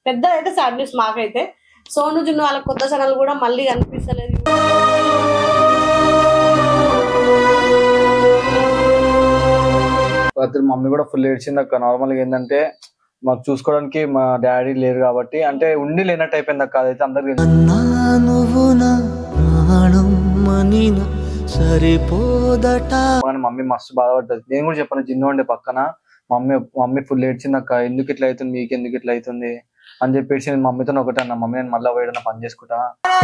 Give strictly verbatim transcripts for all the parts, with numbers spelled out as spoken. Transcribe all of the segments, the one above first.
పెద్ద అయితే sad news మాకైతే. సోను జున్ను వాళ్ళ కొత్త ఛానల్ కూడా మళ్ళీ కనిపిస్తలేదు. మమ్మీ కూడా ఫుల్ ఏడ్చింది అక్క. నార్మల్ గా ఏంటంటే మాకు చూసుకోవడానికి మా డాడీ లేరు కాబట్టి, అంటే ఉండి లేనట్టు అయిపోయింది అక్క. అదైతే అందరికి మమ్మీ మస్తు బాధపడ్డది. నేను కూడా చెప్పాను జిన్ను ఉండే పక్కన. మమ్మీ మమ్మీ ఫుల్ ఏడ్చింది అక్క. ఎందుకు ఇట్లా అవుతుంది, మీకు ఎందుకు ఇట్లా అవుతుంది అని చెప్పేసి నేను మమ్మీతో ఒకటే అన్న, మమ్మీ నేను మళ్ళీ పోయడం పని చేసుకుంటా.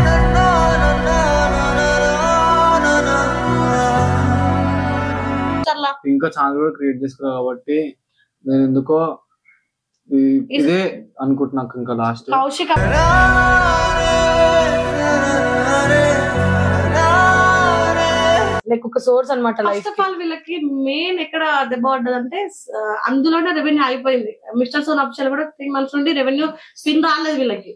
ఇంకా ఛానల్ కూడా క్రియేట్ చేసుకున్నా కాబట్టి నేను ఎందుకో ఇదే అనుకుంటున్నా ఇంకా లాస్ట్. లైక్ ఒక సోర్స్ అనమాట. ఫస్ట్ ఆఫ్ ఆల్ వీళ్ళకి మెయిన్ ఎక్కడ దెబ్బ పడ్డదంటే అందులోనే రెవెన్యూ అయిపోయింది. మిస్టర్ సోన్ అఫీషియల్ కూడా త్రీ మంత్స్ నుండి రెవెన్యూ స్పిన్ రాలేదు వీళ్ళకి.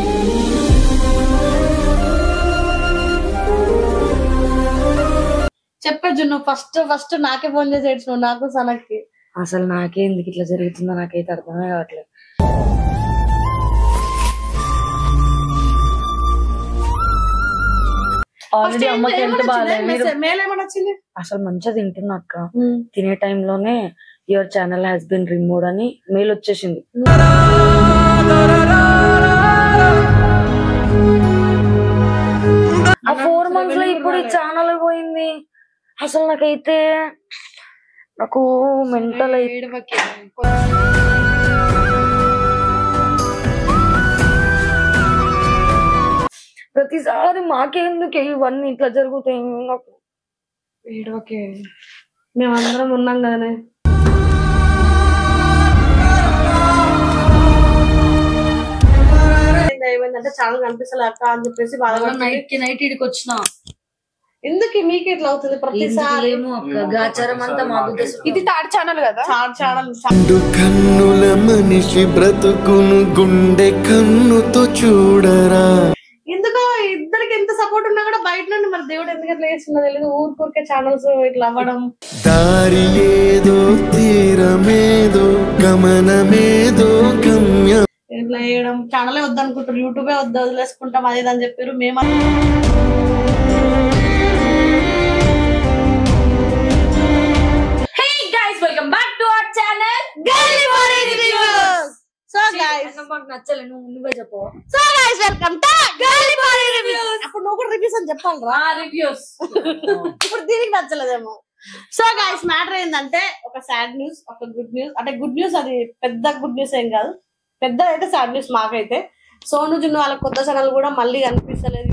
చెప్పచ్చు నువ్వు ఫస్ట్ ఫస్ట్ నాకే ఫోన్ చేసి ఏడ్చినావు, నాకు సనక్కి. అసలు నాకే ఎందుకు ఇట్లా జరుగుతుందో నాకైతే అర్థమే కావట్లేదు. ఆల్రెడీ అమ్మకి ఎంత బాగాలేదు. అసలు మంచిగా తింటున్నా అక్క. తినే టైంలోనే your channel has been removed అని మెయిల్ వచ్చేసింది. ఆ ఫోర్ మంత్స్ లో ఇప్పుడు ఈ ఛానల్ పోయింది. అసలు నాకైతే నాకు మెంటల్ అయి ప్రతిసారి మాకెందుకు ఇవన్నీ ఇట్లా జరుగుతాయి. నాకు ఏడవకే, మేమందరం ఉన్నాం కదనే. ఏమైందంటే ఛానల్ కనిపిస్తలే అక్క అని చెప్పేసి బాగా నైట్ కి నైట్ ఇడికి వచ్చిన. ఎందుకు మీకు ఇట్లా అవుతుంది ప్రతిసారి? ఇది థర్డ్ ఛానల్ కదా. థర్డ్ ఛానల్ కన్నుల మనిషి బ్రతుకును గుండె కన్నుతో చూడరా. ఎందుకో ఇద్దరికి ఎంత సపోర్ట్ ఉన్నా కూడా బయట నుండి మరి దేవుడు ఎందుకు ఎట్లా చేస్తున్నా తెలియదు. ఊరికూరికే ఛానల్స్ ఇట్లా అవ్వడం. దారి ఏదో తీరమేదో గమనమేదో గమ్యం ఇట్లా వేయడం. ఛానలే వద్దనుకుంటారు, యూట్యూబే వద్దు వదిలేసుకుంటాం అదేదని చెప్పారు. మేము welcome back to our channel Gully boy reviews. So guys నాకు నచ్చలే, నువ్వు నువ్వే చెప్పు. So guys welcome to Gully boy reviews. అప్పుడు నువ్వు కూడా రివ్యూస్ అని చెప్పాలిరా. రివ్యూస్ ఇప్పుడు దీనికి నచ్చలేదేమో. సో గైస్ మ్యాటర్ ఏంటంటే ఒక సాడ్ న్యూస్, ఒక గుడ్ న్యూస్. అంటే గుడ్ న్యూస్ అది పెద్ద గుడ్ న్యూస్ ఏం కాదు, పెద్ద అయితే సాడ్ న్యూస్ మాకైతే. సోను జున్ను వాళ్ళ కొత్త ఛానల్ కూడా మళ్ళీ కనిపిస్తలేదు.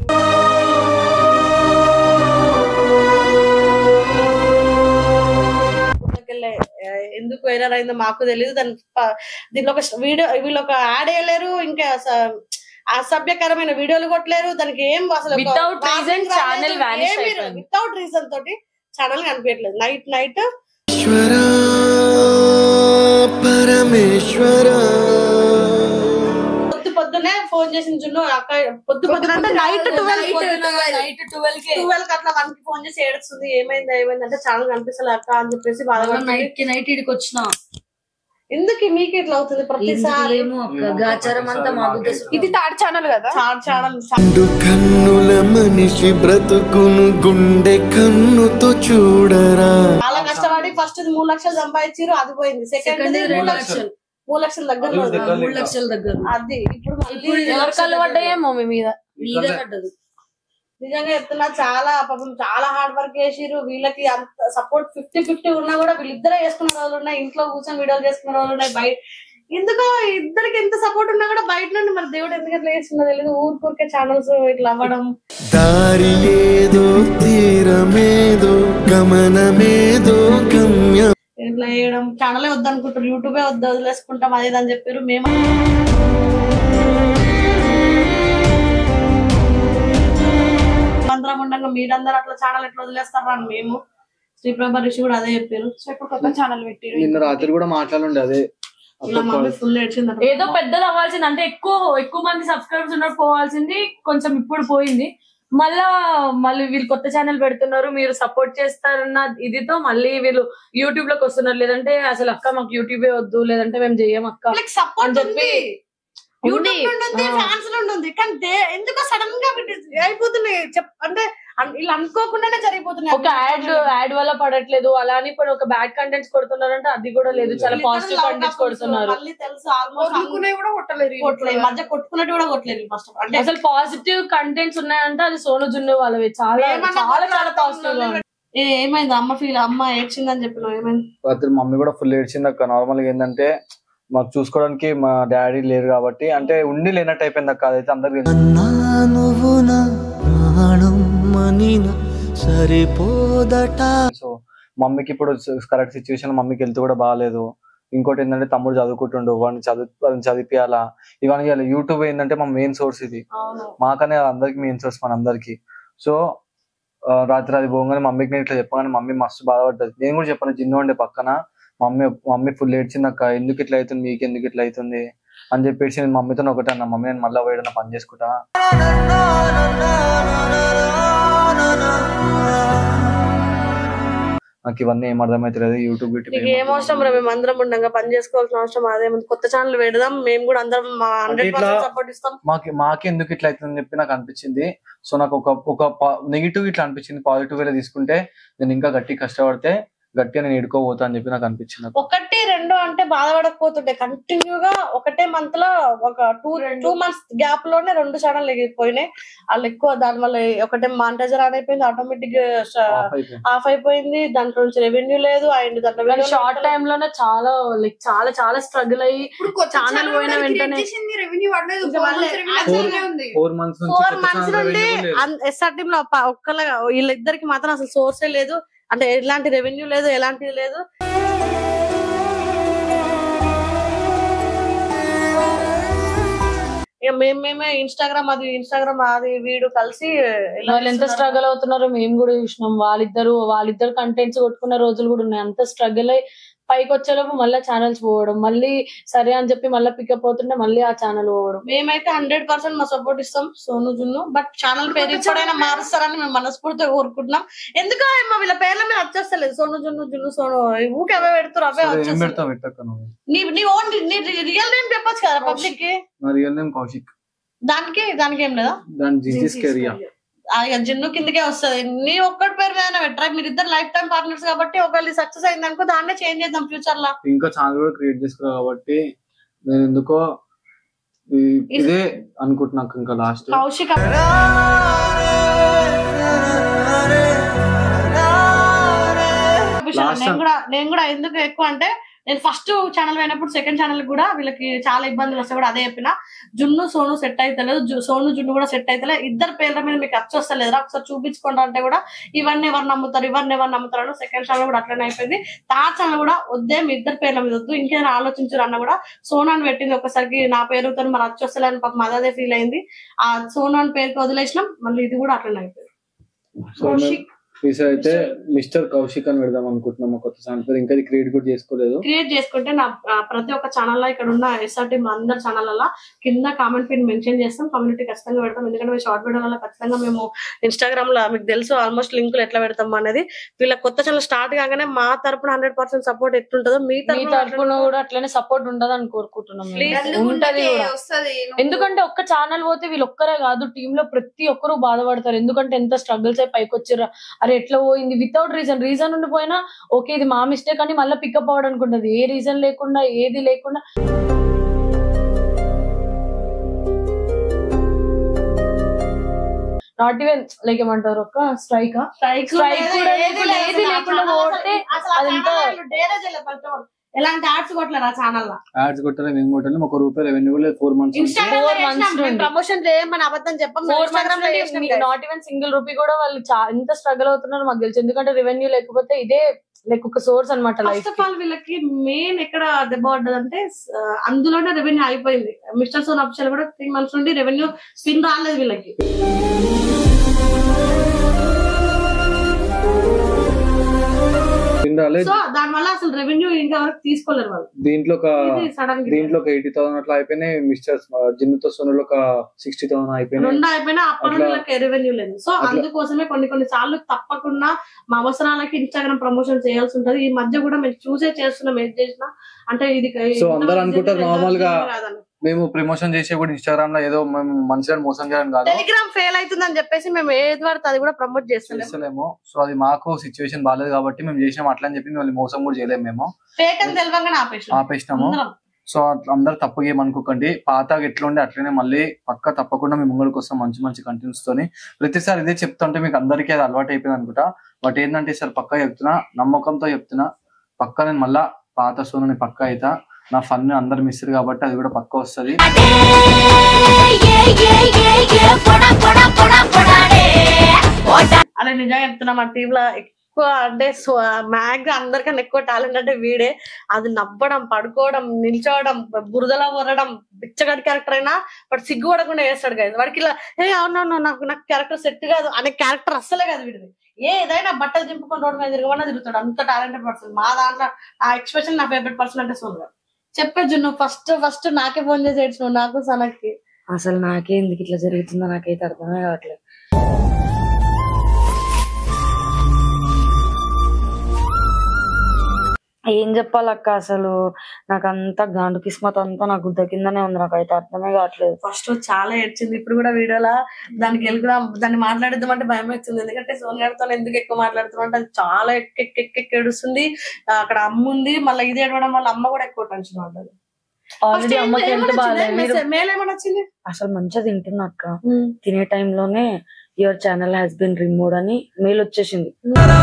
ఎందుకు వైరల్ అయిందో మాకు తెలియదు. దాని దీనిలో ఒక వీడియో వీళ్ళు ఒక యాడ్ వేయలేరు, ఇంకా అసభ్యకరమైన వీడియోలు కొట్టలేరు. దానికి ఏం అసలు వితౌట్ రీజన్ ఛానల్ వానిష్ అయిపోయింది. వితౌట్ రీజన్ తోటి ఛానల్ కనిపించట్లేదు. నైట్ నైట్ పొద్దు పొద్దునే ఫోన్ చేసిన జున్ను అక్క. పొద్దు పొద్దున అంటే night twelve night twelve twelve కి అట్లా వన్ కి ఫోన్ చేసి ఏడుస్తుంది. ఏమైంది ఏమైంది అంటే ఛానల్ కనిపిస్తలే అక్క అని చెప్పేసి బాగా నైట్ కి నైట్ ఇడికి వచ్చిన. ఎందుకు మీకు ఇట్లా అవుతుంది ప్రతిసారి? ఇది థర్డ్ ఛానల్ కదా. థర్డ్ ఛానల్ కన్నుల మనిషి బ్రతుకును గుండె కన్నుతో చూడరా. చాలా కష్టపడి ఫస్ట్ మూడు లక్షలు సంపాదించారు, అది పోయింది. సెకండ్ మూడు లక్షలు మూడు లక్షల దగ్గర మూడు లక్షల దగ్గర అది. ఇప్పుడు మళ్ళీ ఎవరికల్లు పడ్డాయేమో మీ మీద. మీదే పడ్డది. నిజంగా చెప్తున్నా, చాలా పాపం చాలా హార్డ్ వర్క్ చేసిరు. వీళ్ళకి అంత సపోర్ట్ ఫిఫ్టీ ఫిఫ్టీ ఉన్నా కూడా వీళ్ళిద్దరే చేసుకున్న రోజులు ఉన్నాయి, ఇంట్లో కూర్చొని వీడియోలు చేసుకున్న రోజులు ఉన్నాయి. బయట ఎందుకో ఇద్దరికి ఎంత సపోర్ట్ ఉన్నా కూడా బయట నుండి మరి దేవుడు ఎందుకు ఎట్లా చేస్తున్నా తెలియదు. ఊరికూరికే ఛానల్స్ ఇట్లా అవ్వడం. దారి ఏదో తీరమేదో గమనమేదో గమ్యం ఇట్లా వేయడం. ఛానలే వద్దనుకుంటారు, యూట్యూబే వద్దు వదిలేసుకుంటాం అదేదని చెప్పారు. మేము మంత్రం ఉండగా మీరందరూ అట్లా ఛానల్ ఎట్లా వదిలేస్తారా అని మేము. శ్రీప్రభ ఋషి కూడా అదే చెప్పారు. కొత్త ఛానల్ పెట్టారు. నిన్న రాత్రి కూడా మాట్లాడుండే అదే. ఫుల్ ఏడ్చింది. ఏదో పెద్దది అవ్వాల్సింది, అంటే ఎక్కువ ఎక్కువ మంది సబ్స్క్రైబర్స్ ఉన్నట్టు పోవాల్సింది, కొంచెం ఇప్పుడు పోయింది. మళ్ళా మళ్ళీ వీళ్ళు కొత్త ఛానల్ పెడుతున్నారు, మీరు సపోర్ట్ చేస్తారన్న ఇదితో మళ్ళీ వీళ్ళు యూట్యూబ్ లోకి వస్తున్నారు. లేదంటే అసలు అక్క మాకు యూట్యూబే వద్దు, లేదంటే మేము చెయ్యం అక్క సపోర్ట్ చెప్పి యూట్యూబ్ నుండి ఉంది, ఫ్యాన్స్ నుండి ఉంది. కానీ దే- ఎందుకో సడన్ గా వీటి అయిపోతున్నాయి. చెప్ అంటే అన్- ఇలా అనుకోకుండానే జరిగిపోతున్నాయి. ఒక యాడ్ యాడ్ వల్ల పడట్లేదు, అలా అని ఇప్పుడు ఒక బ్యాడ్ కంటెంట్స్ కొడుతున్నారంటే అది కూడా లేదు, చాలా పాజిటివ్ కంటెంట్స్ కొడుతున్నారు. మళ్ళీ తెలుసు ఆల్మోస్ట్ కొట్టుకునే కూడా కొట్టలేరు ఈ కొట్టలేదు, ఈ మధ్య కొట్టుకున్నట్టు కూడా కొట్టలేదు ఫస్ట్ ఆఫ్ ఆల్. అంటే అసలు పాజిటివ్ కంటెంట్స్ ఉన్నాయంటే అది సోను జున్ను వాళ్ళవి, చాలా ఏమన్నా చాలా చాలా పాజిటివ్ గా ఉంది. ఏ- ఏమైంది అమ్మ ఫీల్ అమ్మ ఏడ్చిందని చెప్పిన ఏమైంది? రాత్రి మమ్మీ కూడా ఫుల్ ఏడ్చింది అక్క. నార్మల్ గా ఏంటంటే మాకు చూసుకోవడానికి మా డాడీ లేరు కాబట్టి, అంటే ఉండి లేనట్టు అయిపోయింది అక్క. అదైతే అందరికి అన్నా నువ్వు నా ప్రాణం మనిన సరిపోదట. సో మమ్మీకి ఇప్పుడు కరెక్ట్ సిచ్యువేషన్, మమ్మీకి హెల్త్ కూడా బాగాలేదు. ఇంకోటి ఏంటంటే తమ్ముడు చదువుకుంటుండు, వాడిని చదువు వాడిని చదివిపియాలా, ఇవన్నీ చేయాలి. యూట్యూబ్ ఏంటంటే మా మెయిన్ సోర్స్ ఇది, అవును మాకనే అందరికి మెయిన్ సోర్స్ మన అందరికి. సో ఆ, రాత్రి అది పోగానే మమ్మీకి నేను ఇట్లా చెప్పగానే మమ్మీ మస్తు బాధపడ్డది. నేను కూడా చెప్పాను, జిన్ను ఉండే పక్కన. మమ్మీ మమ్మీ ఫుల్ ఏడ్చింది అక్క, ఎందుకు ఇట్లా అవుతుంది, మీకు ఎందుకు ఇట్లా అవుతుంది అని చెప్పేసి నేను మమ్మీతో ఒకటే అన్న, మమ్మీ నేను మళ్ళీ పోయిన పని చేసుకుంటా. నాకు ఇవన్నీ ఏం అర్థమైతలేదు. యూట్యూబ్ నీకు ఏం అవసరం రా, మేము అందరం ఉండగా పని చేసుకోవాల్సిన అవసరం అదేముంది. కొత్త ఛానల్ పెడదాం, మేము కూడా అందరం హండ్రెడ్ పర్సెంట్ సపోర్ట్ ఇస్తాం. మాకు మాకే ఎందుకు ఇట్లా అవుతుందని చెప్పి నాకు అనిపించింది. సో నాకు ఒక ఒక నెగిటివ్ ఇట్లా అనిపించింది. పాజిటివ్ వేలో తీసుకుంటే నేను ఇంకా గట్టి కష్టపడితే గట్టిగా నేను ఎడుకోబోతా అని చెప్పి నాకు అనిపించింది. ఒకటి రెండు అంటే బాధపడకపోతుండే, కంటిన్యూగా ఒకటే మంత్ లో ఒక టూ టూ మంత్స్ గ్యాప్ లోనే రెండు ఛానల్ ఎగిరిపోయినాయి. వాళ్ళు ఎక్కువ దాని వల్ల ఒకటే మానిటైజర్ ఆన్ అయిపోయింది, ఆటోమేటిక్ ఆఫ్ అయిపోయింది, దాంట్లో నుంచి రెవెన్యూ లేదు. అండ్ దాంట్లో షార్ట్ టైమ్ లోనే చాలా లైక్ చాలా చాలా స్ట్రగుల్ అయ్యి ఇప్పుడు కొత్త ఛానల్ ఛానల్ పోయిన వెంటనే రెవెన్యూ పడలేదు, ఇంకా four వాళ్ళే months revenue actually అట్లనే ఉంది. ఫోర్ మంత్స్ ఫోర్ మంత్స్ నుండి ఎస్ఆర్ టీమ్ లో ఒక్కల వీళ్ళిద్దరికి మాత్రం అసలు సోర్సే లేదు, అంటే ఎలాంటి రెవెన్యూ లేదు, ఎలాంటిది లేదు. ఇక మేము మేమే ఇన్స్టాగ్రామ్ అది ఇన్స్టాగ్రామ్ అది వీడు కలిసి ఇలా వాళ్ళు ఎంత స్ట్రగుల్ అవుతున్నారో మేము కూడా చూసినాం. వాళ్ళిద్దరు వాళ్ళిద్దరు కంటెంట్స్ కొట్టుకున్న రోజులు కూడా ఉన్నాయి. అంత స్ట్రగుల్ అయ్యి పైకి వచ్చేలోపు మళ్ళీ ఛానల్స్ పోవడం, మళ్ళీ సరే అని చెప్పి మళ్ళీ పికప్ అవుతుంటే మళ్ళీ ఆ ఛానల్ పోవడం. మేమైతే హండ్రెడ్ పర్సెంట్ మా సపోర్ట్ ఇస్తాం సోను జున్ను. బట్ ఛానల్ పేరు ఎప్పుడైనా మారుస్తారని మేము మనస్ఫూర్తిగా కోరుకుంటున్నాం. ఎందుకో మా వీళ్ళ పేర్ల మీద వచ్చేస్తలేదు, సోను జున్ను జున్ను సోను ఊకే అవే పెడతారు, అవే ఏం వచ్చేస్తారు. పెడతావు పెట్టక్క నువ్వు? నీ నీ ఓన్ నీ రియల్ నేమ్ చెప్పొచ్చు కదా పబ్లిక్ కి. నా రియల్ నేమ్ కౌశిక్, దానికి దానికి ఏం లేదా, దాని జిజిస్ కెరియా. జిన్ను కిందకే వస్తుంది. నీ ఒక్కటి పేరు మీద పెట్టరా, మీరు ఇద్దరు లైఫ్ టైం పార్ట్నర్స్ కాబట్టి ఒకవేళ సక్సెస్ అయింది అనుకో దాన్నే చేంజ్ చేద్దాం ఫ్యూచర్ లో. ఇంకా ఛానల్ కూడా క్రియేట్ చేసుకున్నా కాబట్టి నేను ఎందుకో ఈ- ఇదే అనుకుంటున్నా ఇంకా లాస్ట్. కౌశిక్ నేను కూడా నేను కూడా ఎందుకు ఎక్కువ అంటే నేను ఫస్ట్ ఛానల్ అయినప్పుడు సెకండ్ ఛానల్ కూడా వీళ్ళకి చాలా ఇబ్బందులు వస్తాయి కూడా అదే చెప్పిన. జున్ను సోను సెట్ అయితలేదు, సోను జున్ను కూడా సెట్ అయితలేదు, ఇద్దరు పేర్ల మీద మీకు ఖర్చు వస్తలేదురా ఒకసారి చూపించుకోండి అంటే కూడా ఇవన్నీ ఎవరు నమ్ముతారు ఇవన్నీ ఎవరు నమ్ముతారు. సెకండ్ ఛానల్ కూడా అట్లనే అయిపోయింది. థర్డ్ ఛానల్ కూడా వద్దే మీ ఇద్దరు పేర్ల మీద వద్దు, ఇంకేదైనా ఆలోచించారు అన్న కూడా సోనాన్ని పెట్టింది. ఒకసారికి నా పేరుతో మరి ఖర్చు వస్తలేని పాపం అదే ఫీల్ అయింది. ఆ సోనాన్ పేరుకి వదిలేసినాం, మళ్ళీ ఇది కూడా అట్లనే అయిపోయింది. కౌశిక్ ఈసారి అయితే మిస్టర్ కౌశిక్ అని పెడదాం అనుకుంటున్నాం కొత్త ఛానల్ పేరు. ఇంకా క్రియేట్ కూడా చేసుకోలేదు. క్రియేట్ చేసుకుంటే నా ఆ, ప్రతి ఒక్క ఛానల్ లో ఇక్కడ ఉన్న ఎస్ఆర్టీ అందరి ఛానల్ కింద కామెంట్ పిన్ మెన్షన్ చేస్తాం, కమ్యూనిటీ ఖచ్చితంగా పెడతాం. ఎందుకంటే మేము షార్ట్ వీడియో వల్ల ఖచ్చితంగా మేము ఇన్స్టాగ్రామ్ లో మీకు తెలుసు ఆల్మోస్ట్ లింకులు ఎట్లా పెడతాం అనేది. వీళ్ళ కొత్త ఛానల్ స్టార్ట్ కాగానే మా తరపున హండ్రెడ్ పర్సెంట్ సపోర్ట్ ఎట్లుంటుందో మీ మీ తరపున తరపున కూడా అట్లనే సపోర్ట్ ఉండదని కోరుకుంటున్నాం. Please, ఉంటది కూడా. వస్తది. ఎందుకంటే ఒక్క ఛానల్ పోతే వీళ్ళు ఒక్కరే కాదు, టీమ్ లో ప్రతి ఒక్కరు బాధపడతారు. ఎందుకంటే ఎంత స్ట్రగుల్స్ అయి పైకి వచ్చిర్రా, అరే ఎట్లా పోయింది వితౌట్ రీజన్ రీజన్ ఉండిపోయినా ఓకే ఇది మా మిస్టేక్ అని మళ్ళీ పికప్ అవ్వడానికి ఉంటుంది. ఏ రీజన్ లేకుండా ఏది లేకుండా నాట్ ఈవెన్ లైక్ ఏమంటారు ఒక స్ట్రైక్ Strike Strike లేదు, కూడా ఏది లేకుండా, లేదు. ఏది ఆ లేకుండా channel పోతే అసలు ఆ అదంతా channel వాళ్ళు dare చేయలేదు first of all. ఎలాంటి యాడ్స్ కొట్టలేరు ఆ ఛానల్ లో. యాడ్స్ కొట్టాలి మేము కొట్టాలి ఒక రూపాయి రెవెన్యూ కూడా four months Instagram Four months నుండి. ప్రమోషన్ చేయమని అబద్ధం చెప్పం. Four months not even single rupee కూడా వాళ్ళు చా- ఎంత స్ట్రగుల్ అవుతున్నారో మాకు తెలుసు. ఎందుకంటే రెవెన్యూ లేకపోతే ఇదే లైక్ ఒక సోర్స్ అనమాట ఫస్ట్ లైఫ్. ఆఫ్ ఆల్ వీళ్ళకి మెయిన్ ఎక్కడ దెబ్బ పడ్డదంటే ఆ, అందులోనే రెవెన్యూ అయిపోయింది. మిస్టర్ సోన్ అఫిషియల్ కూడా త్రీ మంత్స్ నుండి రెవెన్యూ స్పిన్ రాలేదు వీళ్ళకి. సో దాని వల్ల అసలు రెవెన్యూ ఇంకా వరకు తీసుకోలేరు వాళ్ళు. దీంట్లో ఒక ఇది సడన్ దీంట్లో ఒక ఎయిటీ థౌసండ్ అట్లా అయిపోయినాయి. మిస్టర్ జిన్నుతో సోనులో ఒక సిక్స్టీ థౌసండ్ అయిపోయినాయి. రెండు అయిపోయినా అప్పుడు అట్లా- వీళ్ళకి రెవెన్యూ లేదు. సో అట్లా- అందుకోసమే కొన్ని కొన్ని సార్లు తప్పకుండా మా అవసరాలకి ఇన్స్టాగ్రామ్ ప్రమోషన్ చేయాల్సి ఉంటది. ఈ మధ్య కూడా మేము చూసే చేస్తున్నాం ఏది చేసినా. అంటే ఇది సో అందరూ అనుకుంటారు నార్మల్ గా మేము ప్రమోషన్ చేసే కూడా ఇన్స్టాగ్రామ్ లో ఏదో మేము మనుషులను మోసం చేయడం కాదు, టెలిగ్రామ్ ఫెయిల్ అవుతుందని చెప్పేసి మేము ఏది పడితే అది కూడా ప్రమోట్ చేస్తున్నాం. చేస్తలేము. సో అది మాకు సిచ్యువేషన్ బాగాలేదు కాబట్టి మేము చేసినాం అట్లా అని చెప్పి మేము మోసం కూడా చేయలేము. మేము ఫేక్ అని తెలియగానే ఆపేసినాం ఆపేసినాము. సో అట్లా అందరు తప్పుగా ఏమనుకోకండి. పాతగా ఎట్లుండే అట్లనే మళ్ళీ పక్క తప్పకుండా మేము ముంగడికి వస్తాం మంచి మంచి కంటెంట్స్ తోని. ప్రతిసారి ఇదే చెప్తుంటే మీకు అందరికీ అది అలవాటు అయిపోయింది అనుకుంటా. బట్ ఏంటంటే సార్ పక్కా చెప్తున్నా, నమ్మకంతో చెప్తున్నా, పక్క నేను మళ్ళా పాత సోనని పక్క అయితా. నా ఫన్ అందరు మిస్ కాబట్టి అది కూడా పక్క వస్తుంది. అలా నిజంగా చెప్తున్నా, మా టీమ్ లో ఎక్కువ అంటే మ్యాక్స్ అందరికన్నా ఎక్కువ టాలెంట్ అంటే వీడే. అది నవ్వడం, పడుకోవడం, నిల్చోవడం, బురదలో వరడం, బిచ్చగడి క్యారెక్టర్ అయినా బట్ సిగ్గు పడకుండా వేస్తాడు కదా. వాడికి ఇలా ఏ అవునవును నాకు నాకు క్యారెక్టర్ సెట్ కాదు అనే క్యారెక్టర్ అస్సలే కాదు వీడిది. ఏదైనా బట్టలు దింపుకొని రోడ్డు మీద తిరగమన్నా తిరుగుతాడు. అంత టాలెంటెడ్ పర్సన్. మా దాంట్లో ఆ ఎక్స్ప్రెషన్ నా ఫేవరెట్ పర్సన్ అంటే సోను గారు. చెప్పచ్చు నువ్వు ఫస్ట్ ఫస్ట్ నాకే ఫోన్ చేసి ఏడ్చినావు, నాకు సనక్కి. అసలు నాకే ఎందుకు ఇట్లా జరుగుతుందో నాకైతే అర్థమే కావట్లేదు. ఏం చెప్పాలక్క, అసలు నాకు అంతా గాండు కిస్మత్ అంతా నాకు గుద్ద కిందనే ఉంది, నాకైతే అర్థమే కావట్లేదు. ఫస్ట్ చాలా ఏడ్చింది. ఇప్పుడు కూడా వీడియోలా దానికి వెళ్ళిపోదాం దాన్ని మాట్లాడిద్దాం అంటే భయం వచ్చింది. ఎందుకంటే సోను గారితో ఎందుకు ఎక్కువ మాట్లాడుతున్నాం అంటే అది చాలా ఎక్కెక్కెక్కె ఏడుస్తుంది. అక్కడ అమ్మ ఉంది, మళ్ళీ ఇది ఏడవడం వల్ల అమ్మ కూడా ఎక్కువ టెన్షన్ ఉంటుంది. ఆల్రెడీ అమ్మకి హెల్త్ బాగాలేదు. మేల్ ఏమన్నా వచ్చింది? అసలు మంచిగా తింటున్నా అక్క, తినే టైంలోనే your channel has been removed అని మెయిల్ వచ్చేసింది.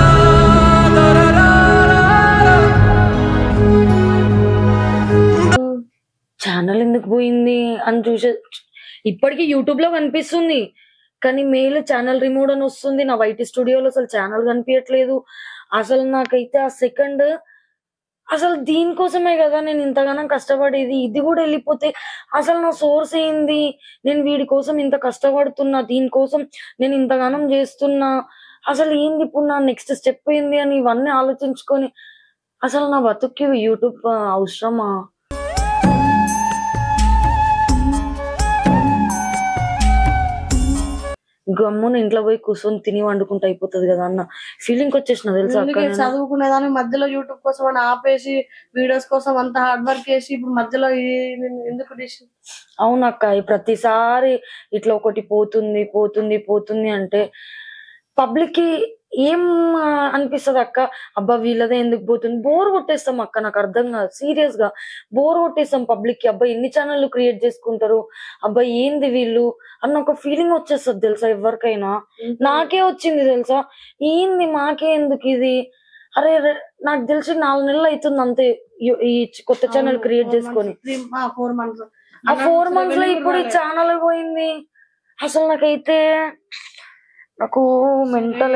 ఛానల్ ఎందుకు పోయింది అని చూసే ఇప్పటికీ యూట్యూబ్ లో కనిపిస్తుంది కానీ మెయిల్ ఛానల్ రిమూవ్ అని వస్తుంది. నా వైటీ స్టూడియోలో అసలు ఛానల్ కనిపించట్లేదు. అసలు నాకైతే ఆ సెకండ్ అసలు దీనికోసమే కదా నేను ఇంతగానం కష్టపడేది, ఇది కూడా వెళ్ళిపోతే అసలు నా సోర్స్ ఏంది, నేను వీడి కోసం ఇంత కష్టపడుతున్నా, దీనికోసం నేను ఇంతగానం చేస్తున్నా, అసలు ఏంది ఇప్పుడు నా నెక్స్ట్ స్టెప్ ఏంది అని ఇవన్నీ ఆలోచించుకొని అసలు నా బతుక్కి యూట్యూబ్ అవసరమా? గమ్మున ఇంట్లో పోయి కూర్చొని తిని వండుకుంటూ అయిపోతుంది కదా అన్న ఫీలింగ్ వచ్చేసిన తెలుసా. చదువుకునేదాన్ని మధ్యలో యూట్యూబ్ కోసం అని ఆపేసి వీడియోస్ కోసం అంత హార్డ్ వర్క్ చేసి ఇప్పుడు మధ్యలో ఎందుకు డిసిషన్? అవునక్క, ప్రతిసారి ఇట్లా ఒకటి పోతుంది పోతుంది పోతుంది అంటే పబ్లిక్ కి ఏం అనిపిస్తుంది అక్క, అబ్బా వీళ్ళదే ఎందుకు పోతుంది, బోర్ కొట్టేస్తాం అక్క. నాకు అర్థం కాదు, సీరియస్ గా బోర్ కొట్టేస్తాం పబ్లిక్ కి. అబ్బా ఎన్ని ఛానళ్ళు క్రియేట్ చేసుకుంటారు, అబ్బా ఏంది వీళ్ళు అన్న ఒక ఫీలింగ్ వచ్చేస్తుంది తెలుసా ఎవరికైనా. నాకే వచ్చింది తెలుసా, ఏంది మాకే ఎందుకు ఇది, అరే నాకు తెలిసి నాలుగు నెలలు అవుతుంది అంతే ఈ కొత్త ఛానల్ క్రియేట్ చేసుకొని. ఫోర్ మంత్స్ ఆ ఫోర్ మంత్స్ లో ఇప్పుడు ఈ ఛానల్ పోయింది. అసలు నాకైతే నాకు మెంటల్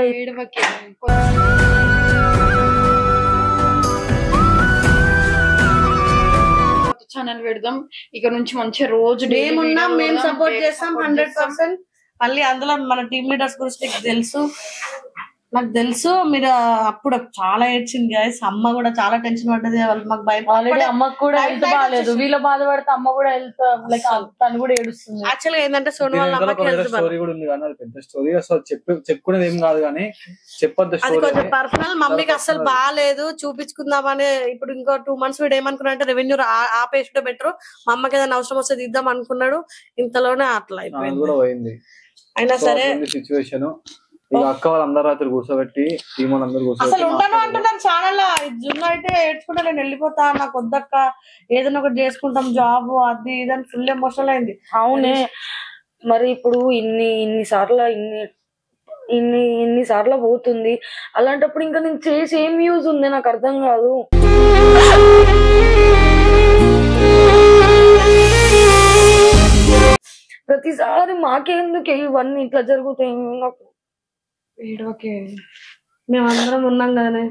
ఛానల్ పెడదాం ఇక నుంచి మంచిగా రోజు మేమున్నా మేము సపోర్ట్ చేస్తాం హండ్రెడ్ పర్సెంట్. మళ్ళీ అందులో మన టీమ్ లీడర్స్ గురించి మీకు తెలుసు, నాకు తెలుసు. మీరు అప్పుడు చాలా ఏడ్చింది గైస్, అమ్మ కూడా చాలా టెన్షన్ పడ్డది. వాళ్ళు మాకు భయం. ఆల్రెడీ అమ్మకు కూడా హెల్త్ బాగాలేదు, వీళ్ళ బాధపడితే అమ్మ కూడా హెల్త్ లైక్ తను కూడా ఏడుస్తుంది. యాక్చువల్ గా ఏంటంటే సోను వాళ్ళ అమ్మకి హెల్త్ స్టోరీ కూడా ఉంది కానీ అది పెద్ద స్టోరీ, అసలు చెప్పు చెప్పుకునేది ఏం కాదు కానీ చెప్పొద్దు. అది కొంచెం పర్సనల్. మమ్మీకి అసలు బాగాలేదు చూపించుకుందామని ఇప్పుడు ఇంకో టూ మంత్స్ వీడు ఏమనుకున్నా అంటే రెవెన్యూ ఆపేసి బెటర్, మా అమ్మకి ఏదైనా అవసరం వస్తే ఇద్దాం అనుకున్నాడు. ఇంతలోనే అట్లా అయిపోయింది. అయినా సరే సిచ్యువేషన్ ఇక అక్క వాళ్ళందరూ రాత్రి కూర్చోబెట్టి టీం వాళ్ళందరూ అసలు ఉంటాను అంటున్నాను ఛానల్ జున్ను అయితే ఏడ్చుకుంటా నేను వెళ్ళిపోతా, నాకు వద్దక్క ఏదైనా ఒకటి చేసుకుంటాం జాబ్ అది ఇదని ఫుల్ ఎమోషనల్ అయింది. అవునే మరి ఇప్పుడు ఇన్ని ఇన్ని సార్లు ఇన్ని ఇన్ని ఇన్ని సార్లు పోతుంది, అలాంటప్పుడు ఇంకా నేను చేసి ఏం యూజ్ ఉంది నాకు అర్థం కాదు. ప్రతిసారి మాకెందుకు ఇవన్నీ ఇట్లా జరుగుతాయి? నాకు ఏడవకే, మేమందరం ఉన్నాం కదనే.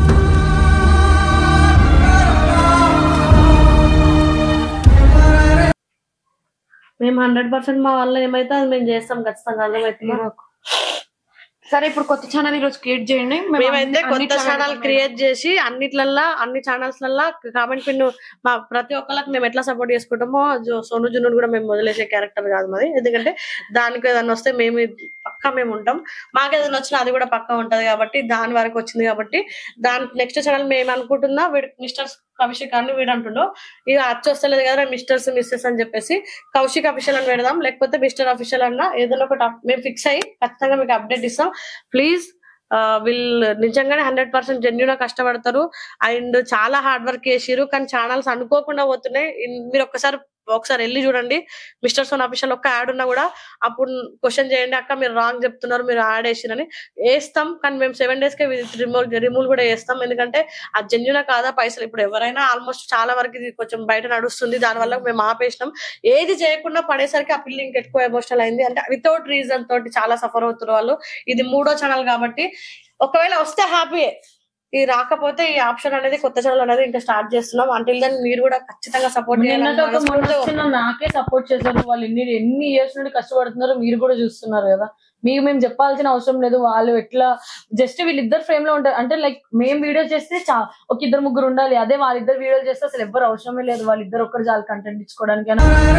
మేము హండ్రెడ్ పర్సెంట్ మా వల్ల ఏమైతే అది మేము చేస్తాం ఖచ్చితంగా, అర్థమవుతుంది నాకు. సరే ఇప్పుడు కొత్త ఛానల్ ఈ రోజు క్రియేట్ చేయండి. మేమైతే కొత్త ఛానల్ క్రియేట్ చేసి అన్నిట్లల్లా అన్ని ఛానల్స్ లల్లా కామెంట్ పిన్ మా ప్రతి ఒక్కరికి మేము ఎట్లా సపోర్ట్ చేసుకుంటామో సోను జున్ను కూడా మేము వదిలేసే క్యారెక్టర్ కాదు మరి. ఎందుకంటే దానికి ఏదైనా వస్తే మేము పక్కా మేము ఉంటాం, మాకు ఏదైనా వచ్చినా అది కూడా పక్కా ఉంటది కాబట్టి దాని వరకు వచ్చింది కాబట్టి దాని నెక్స్ట్ ఛానల్ మేము అనుకుంటున్నా మిస్టర్ కౌశిక్ అని వీడు అంటుండో ఇక అచ్చి వస్తలేదు కదా మిస్టర్స్ మిస్సెస్ అని చెప్పేసి కౌశిక్ అఫీషియల్ అని పెడదాం, లేకపోతే మిస్టర్ అఫీషియల్ అన్నా ఏదైనా ఒకటి మేము ఫిక్స్ అయ్యి ఖచ్చితంగా మీకు అప్డేట్ ఇస్తాం. ప్లీజ్ వీళ్ళు నిజంగానే హండ్రెడ్ పర్సెంట్ జెన్యున్ గా కష్టపడతారు అండ్ చాలా హార్డ్ వర్క్ చేసిరు. కానీ ఛానల్స్ అనుకోకుండా పోతున్నాయి. మీరు ఒక్కసారి ఒకసారి వెళ్ళి చూడండి మిస్టర్ సోన్ అఫీషియల్ ఒక్క యాడ్ ఉన్నా కూడా అప్పుడు క్వశ్చన్ చేయండి, అక్క మీరు రాంగ్ చెప్తున్నారు మీరు యాడ్ వేసిరని. వేస్తాం కానీ మేము సెవెన్ డేస్ కే రిమూవ్ రిమూవ్ కూడా చేస్తాం, ఎందుకంటే అది జెన్యున్ కాదా పైసలు. ఇప్పుడు ఎవరైనా ఆల్మోస్ట్ చాలా వరకు ఇది కొంచెం బయట నడుస్తుంది, దానివల్ల మేము ఆపేసినాం. ఏది చేయకుండా పడేసరికి ఆ పిల్లి ఇంకెక్కువ ఎమోషనల్ అయింది, అంటే వితౌట్ రీజన్ తోటి చాలా సఫర్ అవుతున్నారు వాళ్ళు. ఇది మూడో ఛానల్ కాబట్టి ఒకవేళ వస్తే హ్యాపీ, ఈ రాకపోతే ఈ ఆప్షన్ అనేది కొత్త ఛానల్ అనేది ఇంకా స్టార్ట్ చేస్తున్నాం. అంటిల్ దెన్ మీరు కూడా ఖచ్చితంగా సపోర్ట్ చేయాలి. నాకే సపోర్ట్ చేశారు వాళ్ళు, ఎన్ని ఎన్ని ఇయర్స్ నుండి కష్టపడుతున్నారు మీరు కూడా చూస్తున్నారు కదా. మీకు మేము చెప్పాల్సిన అవసరం లేదు. వాళ్ళు ఎట్లా జస్ట్ వీళ్ళిద్దరు ఫ్రేమ్ లో ఉంటారు అంటే లైక్ మేము వీడియో చేస్తే చా ఒక ఇద్దరు ముగ్గురు ఉండాలి, అదే వాళ్ళిద్దరు వీడియోలు చేస్తే అసలు ఎవ్వరు అవసరమే లేదు. వాళ్ళిద్దరు ఒక్కరు చాలు కంటెంట్ ఇచ్చుకోవడానికి.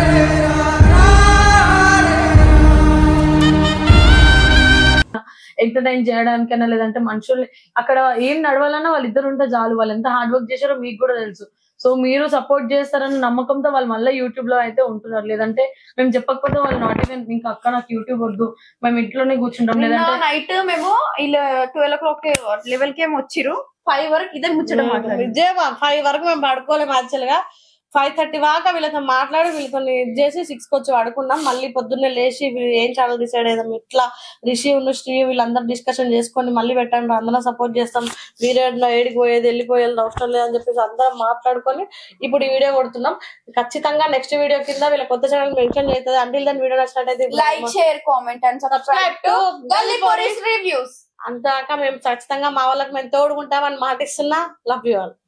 ఎంటర్టైన్ చేయడానికైనా లేదంటే మనుషుల్ని అక్కడ ఏం నడవాలన్నా వాళ్ళిద్దరు ఉంటే చాలు. వాళ్ళు ఎంత హార్డ్ వర్క్ చేశారో మీకు కూడా తెలుసు. సో మీరు సపోర్ట్ చేస్తారన్న నమ్మకంతో వాళ్ళు మళ్ళీ యూట్యూబ్ లో అయితే ఉంటున్నారు. లేదంటే మేము చెప్పకపోతే వాళ్ళు నాట్ ఈవెన్ ఇంకా అక్క నాకు యూట్యూబ్ వద్దు మేము ఇంట్లోనే కూర్చుంటాం. లేదంటే నైట్ మేము ఇలా ట్వెల్వ్ ఓ క్లాక్ లెవెల్ కి ఏమి వచ్చిరు, ఫైవ్ వరకు ఇదే ముచ్చడం మాట్లాడారు. విజయమా ఫైవ్ వరకు మేము పడుకోలేము యాక్చువల్ గా. ఫైవ్ థర్టీ దాకా వీళ్ళతో మాట్లాడి వీళ్ళతో ఇది చేసి సిక్స్ కి వచ్చి పడుకున్నాం. మళ్ళీ పొద్దున్నే లేచి ఏం ఛానల్ డిసైడ్ అయ్యాం, ఇట్లా రిషి ఉన్న శ్రీ వీళ్ళందరూ డిస్కషన్ చేసుకొని మళ్ళీ పెట్టండి, అందరం సపోర్ట్ చేస్తాం, మీరే ఏడికి పోయేది వెళ్ళిపోయేది అవసరం లేదని చెప్పేసి అందరం మాట్లాడుకొని ఇప్పుడు ఈ వీడియో కొడుతున్నాం. ఖచ్చితంగా నెక్స్ట్ వీడియో కింద వీళ్ళ కొత్త ఛానల్ మెన్షన్ చేస్తుంది. అంటిల్ దాని వీడియో నచ్చినట్టయితే like share comment and subscribe to Gully Poris reviews. అంతాక మేము ఖచ్చితంగా మా వాళ్ళకి మేము తోడుకుంటామని మాటిస్తున్నా. Love you all.